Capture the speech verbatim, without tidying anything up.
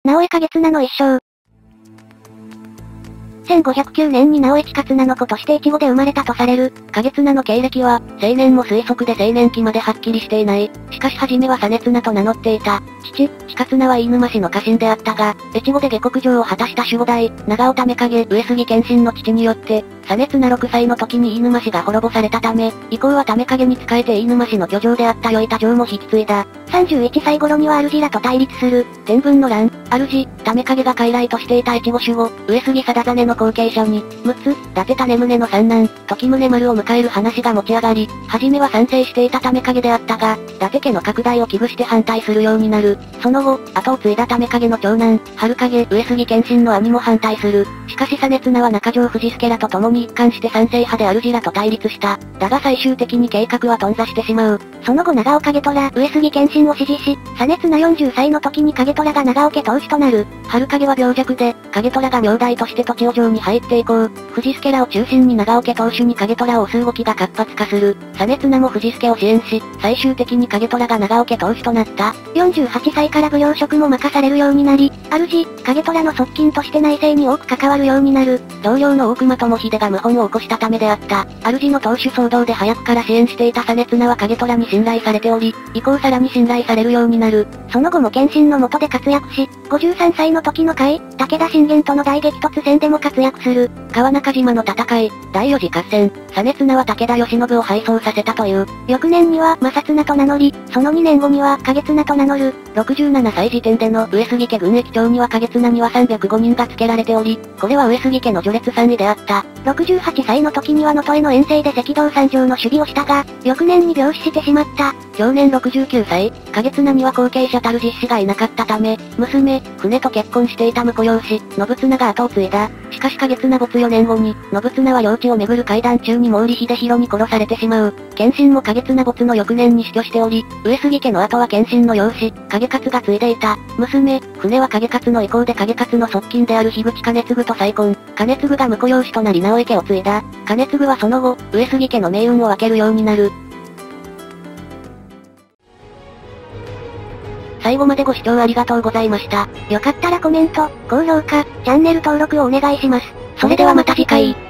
直江景綱の一生。せんごひゃくきゅうねんに直江親綱の子として越後で生まれたとされる。 景綱の経歴は、青年も推測で青年期まではっきりしていない。しかし初めは実綱と名乗っていた。父、親綱は飯沼氏の家臣であったが、越後で下克上を果たした守護代、長尾為景、上杉謙信の父によって、実綱ろくさいの時に飯沼氏が滅ぼされたため、以降は為景に仕えて飯沼氏の居城であった与板城も引き継いだ。 さんじゅういっさい頃には主らと対立する。 天文の乱、主、為景が傀儡としていた越後守護、上杉貞実の後継者に、陸奥、伊達種宗の三男、時宗丸を迎える話が持ち上がり、初めは賛成していた為景であったが、伊達家の拡大を危惧して反対するようになる。その後、後を継いだ為景の長男、春景、上杉謙信の兄も反対する。しかし実綱は中条藤助らと共に一貫して賛成派で主らと対立した。だが最終的に計画は頓挫してしまう。 その後長尾景虎、上杉謙信を支持し、実綱よんじゅっさいの時に景虎が長尾家当主となる。 春景は病弱で、景虎が名代として土地尾城に入って以降、藤助らを中心に長尾家当主に景虎を押す動きが活発化する。実綱も藤助を支援し、最終的に景虎が長尾家当主となった。 よんじゅうはっさいから奉行職も任されるようになり、主、景虎の側近として内政に多く関わるようになる。 同僚の大隈智秀が謀反を起こしたためであった。主の当主騒動で早くから支援していた実綱は景虎に信頼されており、以降さらに信頼されるようになる。 その後も謙信の下で活躍し、ごじゅうさんさいの時の甲斐、武田信玄との大激突戦でも活躍する。 川中島の戦い、第四次合戦、実綱は武田義信を敗走させたという。 翌年には正綱と名乗り、そのにねんごには景綱と名乗る。 ろくじゅうななさい時点での上杉家軍役長には景綱にはさんびゃくごにんが付けられており、これは上杉家の序列さんいであった。 ろくじゅうはっさいの時には能登への遠征で赤道三条の守備をしたが、翌年に病死してしまった。 享年ろくじゅうきゅうさい、景綱には後継者たる実子がいなかったため、娘、船と結婚していた婿養子、信綱が後を継いだ。しかし景綱没よねんごに、信綱は領地を巡る会談中に毛利秀弘に殺されてしまう。謙信も景綱没の翌年に死去しており、上杉家の後は謙信の養子、景勝が継いでいた。娘、船は景勝の意向で景勝の側近である樋口兼次と再婚。兼次が婿養子となり直江家を継いだ。兼次はその後、上杉家の命運を分けるようになる。最後までご視聴ありがとうございました。 よかったらコメント、高評価、チャンネル登録をお願いします。 それではまた次回。